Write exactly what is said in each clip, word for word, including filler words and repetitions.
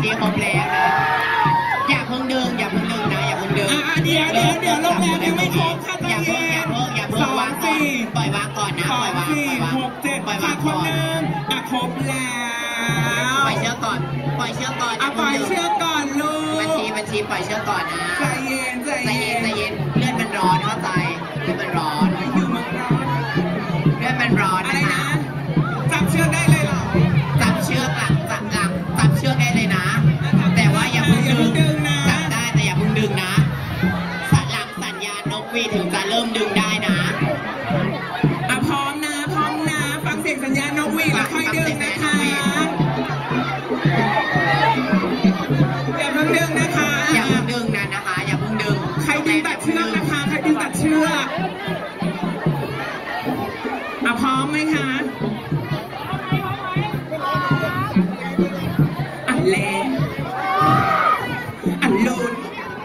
ทีครบแล้วนะอย่าเพิ่งดึงอย่าเพิ่งดึงนะอย่าเพิ่งดึงเดี๋ยวเดี๋ยวเดี๋ยวโรงแรมยังไม่ครบค่ะใจเย็นอย่าเพิ่งอย่าเพิ่งวางก่อนปล่อยวางก่อนนะปล่อยวางปล่อยวางหกเจ็ดปล่อยวางคนหนึ่งอ่ะครบแล้วปล่อยเชือกก่อนปล่อยเชือกก่อนอ่ะปล่อยเชือกก่อนลูกบัญชีบัญชีปล่อยเชือกก่อนนะใจเย็นใจเย็นใจเย็นเลือดมันร้อนเข้าใจเลือดมันร้อนเลือดมันร้อนอะไรนะจับเชือกได้เลยเหรอจับเชือกหลังจับหลังจับเชือกได้เลยนะแต่ว่าอย่าเพิ่งดึงจับได้แต่อย่าเพิ่งดึงนะสัญลักษณ์สัญญาณนกหวีดถึงจะเริ่มดึงได้นะอ่ะพร้อมนะพร้อมนะฟังเสียงสัญญาณนกหวีดแล้วค่อยดึงนะคะอย่าเพิ่งดึงนะคะอย่าเพิ่งดึงนะนะคะอย่าเพิ่งดึงใครดึงตัดเชือกนะคะใครดึงตัดเชือกอ่ะพร้อมไหมคะอ่ะเล่อ่ะลุ้น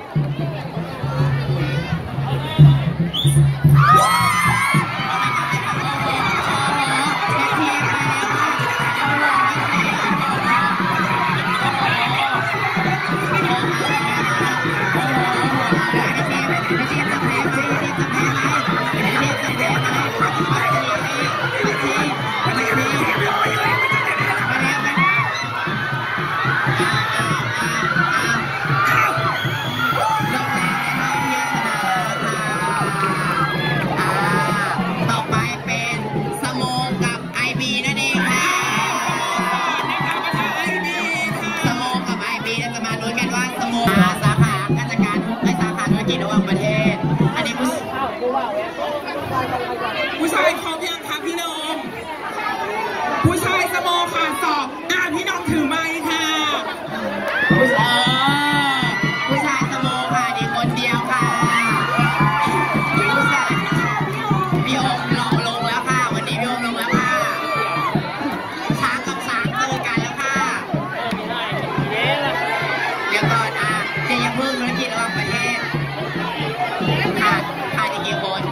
ผู้ชายพร้อมยังคะพี่น้องผู้ชายสโมค่ะสอบอ่ะพี่น้องถือไม้ค่ะผู้ชายผู้ชายสโมค่ะดีคนเดียวค่ะผู้ชายพี่โอมลงลงแล้วค่ะวันนี้พี่โอมลงแล้วค่ะช้างกับช้างเจอกันแล้วค่ะเดี๋ยวก่อนอ่ะจะยังเพิ่งธุรกิจระหว่างประเทศค่ะค่ะอีกกี่คน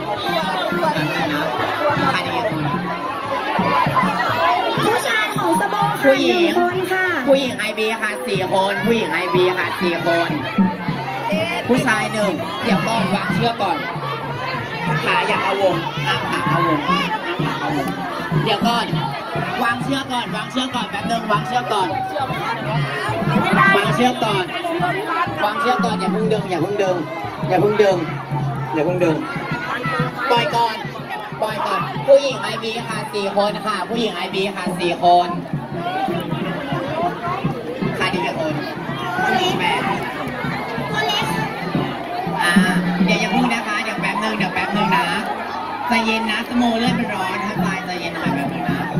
ผู้ชายของสโมค่ะหนึ่งคนค่ะผู้หญิงไอบีค่ะสี่คนผู้หญิงไอบีค่ะสี่คนผู้ชายหนึ่งเดี๋ยวก่อนวางเชือกก่อนขาอย่าเอาวงห้ามขาเอาวงห้ามขาเอาวงเดี๋ยวก่อนวางเชือกก่อนวางเชือกก่อนแป๊บนึงวางเชือกก่อนวางเชือกก่อนวางเชือกก่อนอย่าเพิ่งดึงอย่าเพิ่งดึงอย่าเพิ่งดึงอย่าเพิ่งดึงปล่อยก่อนปล่อยก่อนผู้หญิงไอบีค่ะสี่คนค่ะผู้หญิงไอบีค่ะสี่คนค่ะดีกี่คนแม่อ่าเดี๋ยวอย่าพึ่งนะคะเดี๋ยวแป๊บนึงเดี๋ยวแป๊บนึงนะใจเย็นนะสโมเลือดมันร้อนนะใจใจเย็นหน่อยแป๊บนึงนะ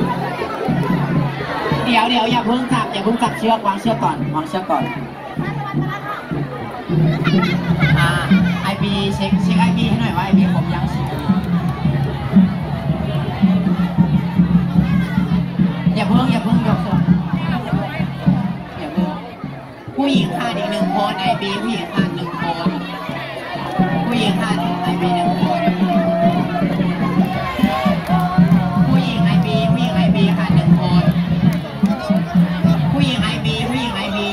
เดี๋ยวเดี๋ยวอย่าพึ่งจับอย่าพึ่งจับเชือกวางเชือกก่อนวางเชือกก่อนอ่าไอบีเช็คเช็คไอบีให้หน่อยว่าไอบีครบยังอย่าเพิ่งอย่าเพิ่งยกเชือกอย่าเพิ่งผู้หญิงขาดอีกหนึ่งคนไอบีผู้หญิงขาดหนึ่งคนผู้หญิงขาดไอบีหนึ่งคนผู้หญิงไอบีผู้หญิงไอบีขาดหนึ่งคนผู้หญิงไอบีผู้หญิงไอบี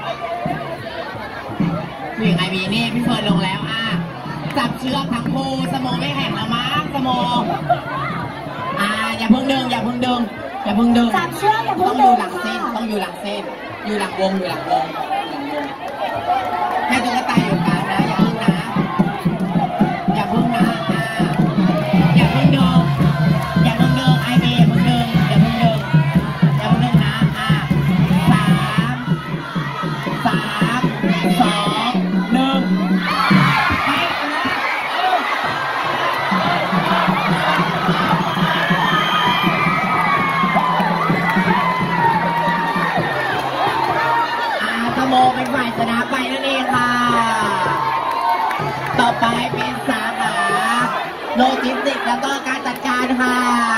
ผู้หญิงไอบีนี่พี่เฟิร์นลงแล้วอ่ะจับเชือกทั้งคู่สโมไม่แข่งแล้วมั้งสโมอ่าอย่าเพิ่งดึงอย่าเพิ่งดึงอย่าเพิ่งดึงจับเชือกอย่าเพิ่ต้อง งดึอยู่งหลังเส้นต้องอยู่หลังเส้นอยู่หลังวงอยู่หลังวงให้ตุ๊กตาอยู่กลางนะอย่าเพิ่งนะอย่าเพิ่งนะอย่าเพิ่งดึงอย่าเพิ่งดึงไอบีอย่าเพิ่งดึงอย่าเพิ่งดึงอย่าเพิ่งดึงนะอ่ะสามสามสองหนึ่งโมเป็นฝ่ายชนะไปนั่นเองค่ะต่อไปเป็นสาขาโลจิสติกส์แล้วก็การจัดการค่ะ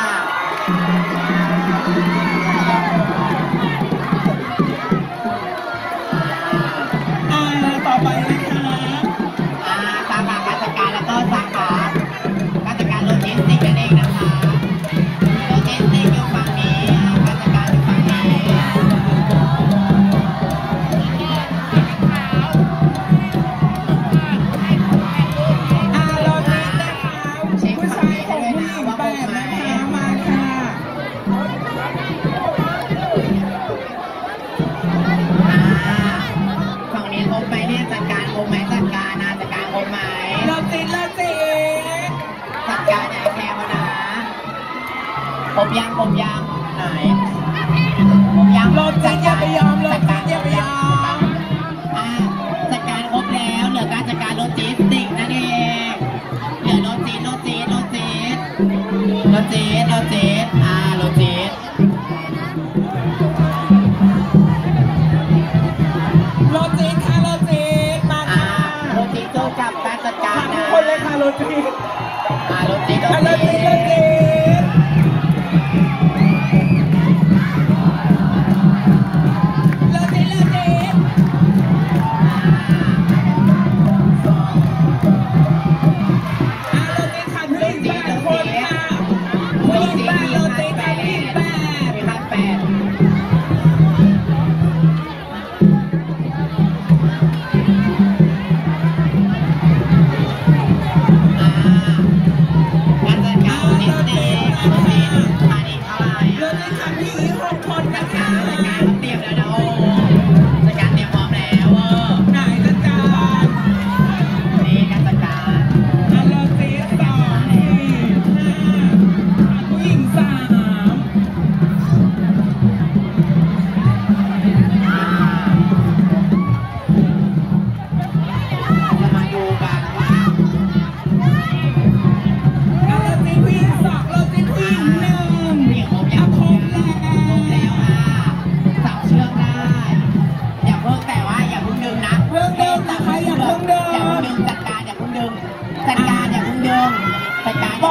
อ่าต่อไปนะคะอ่าสาขาการจัดการแล้วก็สาขาการจัดการโลจิสติกส์นั่นเองนะคะโลจิสติกส์อยู่ฝั่งนี้การจัดการอยู่ฝั่งนี้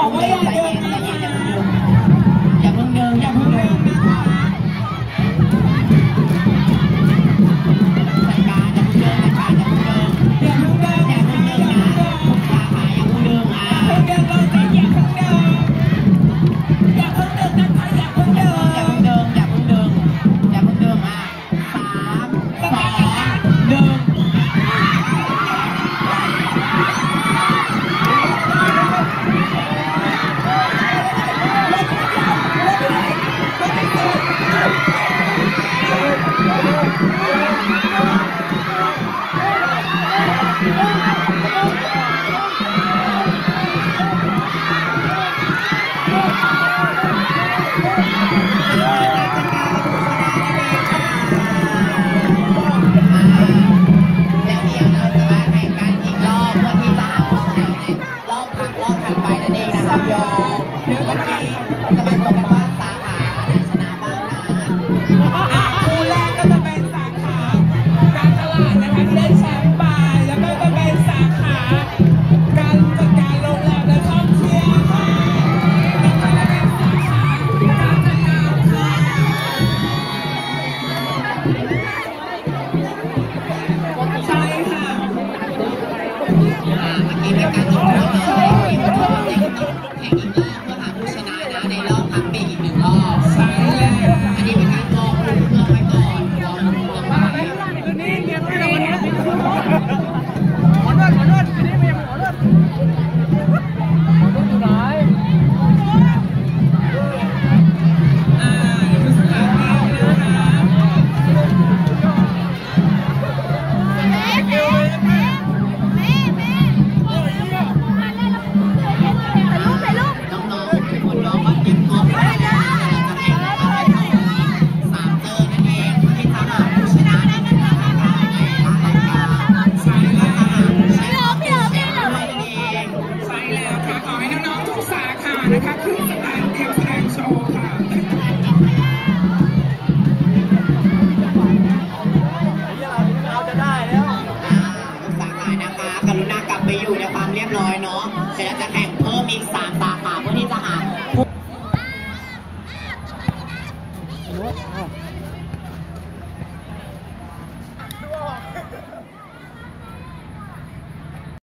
เพิ่งดึงใจเย็นใจเย็นอย่าเพิ่งดึงอย่าเพิ่งดึงอย่าเพิ่งดึงนะคะจัดการอย่าเพิ่งดึงจัดการอย่าเพิ่งดึงอย่าเพิ่งดึงอย่าเพิ่งดึงนะขาขาอย่าเพิ่งดึงอ่ะอย่าเพิ่งดึงเลยอย่าเพิ่งดึงอย่าเพิ่งดึงนะคะอย่าเพิ่งดึงอย่าเพิ่งดึงอย่าเพิ่งดึงอย่าเพิ่งดึงอ่ะสามสองหนึ่งคู่แรกก็จะเป็นสาขาการตลาด